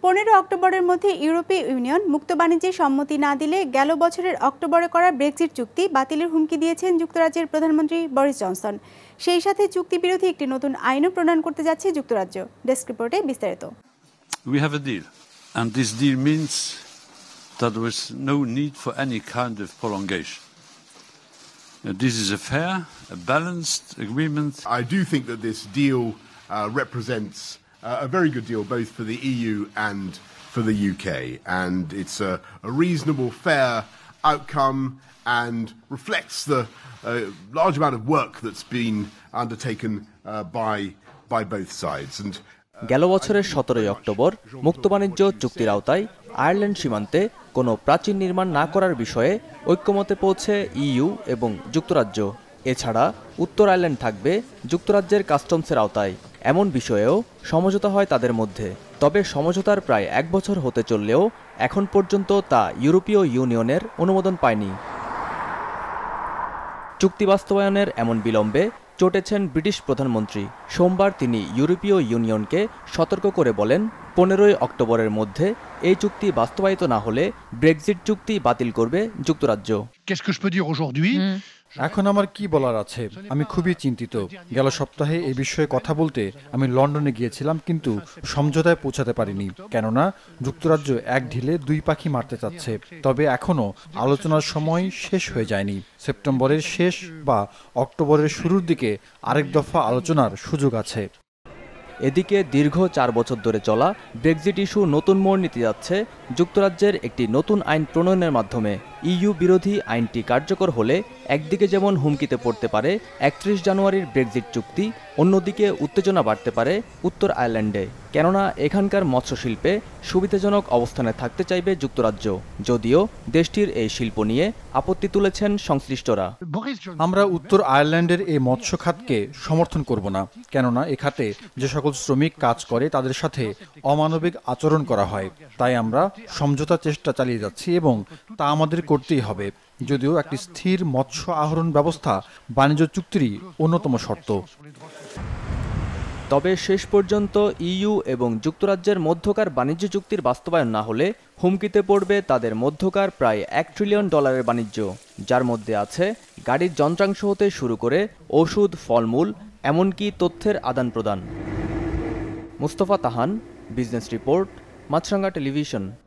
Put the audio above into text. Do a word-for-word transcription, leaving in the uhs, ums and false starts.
পনেরো অক্টোবরের মধ্যে ইউরোপীয় ইউনিয়ন মুক্ত বাণিজ্যে সম্মতি না দিলে গেল বছরের অক্টোবরে করা ব্রেক্সিট চুক্তি বাতিলের হুমকি দিয়েছেন যুক্তরাজ্যের প্রধানমন্ত্রী বরিস জনসন। সেই সাথে চুক্তি বিরোধী একটি নতুন আইনও প্রণয়ন করতে যাচ্ছে যুক্তরাজ্য। ডেস্ক রিপোর্টে বিস্তারিত। We have a deal, and this deal means that there is no need for any kind of prolongation. This is a fair, a balanced agreement. I do think that this deal uh, represents uh, a very good deal both for the E U and for the U K, and it's a, a reasonable, fair outcome and reflects the uh, large amount of work that's been undertaken uh, by by both sides. And গেল বছরের সতেরোই October মুক্ত বাণিজ্য চুক্তির আওতায় Ireland সীমান্তে কোনো প্রাচীর নির্মাণ না করার বিষয়ে ঐক্যমতে পৌঁছে ইইউ এবং যুক্তরাজ্য। এছাড়া উত্তর আয়ারল্যান্ড থাকবে যুক্তরাজ্যের কাস্টমসের আওতায়, এমন বিষয়েও সমঝোতা হয় তাদের মধ্যে। তবে সমঝোতার প্রায় এক বছর হতে চললেও এখন পর্যন্ত তা ইউরোপীয় ইউনিয়নের অনুমোদন পায়নি। চুক্তি বাস্তবায়নের এমন বিলম্বে চটেছেন ব্রিটিশ প্রধানমন্ত্রী। সোমবার তিনি ইউরোপীয় ইউনিয়নকে সতর্ক করে বলেন, পনেরোই অক্টোবরের মধ্যে এই চুক্তি বাস্তবায়িত না হলে ব্রেক্সিট চুক্তি বাতিল করবে যুক্তরাজ্য। এখন আমার কি বলার আছে, আমি খুবই চিন্তিত। গেল সপ্তাহে এই বিষয়ে কথা বলতে আমি লন্ডনে গিয়েছিলাম, কিন্তু সমঝোতায় পৌঁছাতে পারিনি, কেননা যুক্তরাজ্য এক ঢিলে দুই পাখি মারতে চাচ্ছে। তবে এখনও আলোচনার সময় শেষ হয়ে যায়নি। সেপ্টেম্বরের শেষ বা অক্টোবরের শুরুর দিকে আরেক দফা আলোচনার সুযোগ আছে। এদিকে দীর্ঘ চার বছর ধরে চলা ব্রেক্সিট ইস্যু নতুন মোড় নিতে যাচ্ছে যুক্তরাজ্যের একটি নতুন আইন প্রণয়নের মাধ্যমে। ইইউ বিরোধী আইনটি কার্যকর হলে একদিকে যেমন হুমকিতে পড়তে পারে একত্রিশ জানুয়ারির ব্রেক্সিট চুক্তি, অন্যদিকে উত্তেজনা বাড়তে পারে উত্তর আয়ারল্যান্ডে, কেননা এখানকার মৎস্যশিল্পে সুবিধাজনক অবস্থানে থাকতে চাইবে যুক্তরাজ্য। যদিও দেশটির এই শিল্প নিয়ে আপত্তি তুলেছেন সংশ্লিষ্টরা। আমরা উত্তর আয়ারল্যান্ডের এই মৎস্য খাতকে সমর্থন করব না, কেননা এ খাতে যে সকল শ্রমিক কাজ করে তাদের সাথে অমানবিক আচরণ করা হয়। তাই আমরা সমঝোতার চেষ্টা চালিয়ে যাচ্ছি এবং তা আমাদের করতেই হবে, যদিও একটি স্থির মৎস্য আহরণ ব্যবস্থা বাণিজ্য চুক্তিরই অন্যতম শর্ত। তবে শেষ পর্যন্ত ইইউ এবং যুক্তরাজ্যের মধ্যকার বাণিজ্য চুক্তির বাস্তবায়ন না হলে হুমকিতে পড়বে তাদের মধ্যকার প্রায় এক ট্রিলিয়ন ডলারের বাণিজ্য, যার মধ্যে আছে গাড়ির যন্ত্রাংশ হতে শুরু করে ওষুধ, ফলমূল, এমনকি তথ্যের আদান প্রদান। মুস্তফা তাহান, বিজনেস রিপোর্ট, মাছরাঙ্গা টেলিভিশন।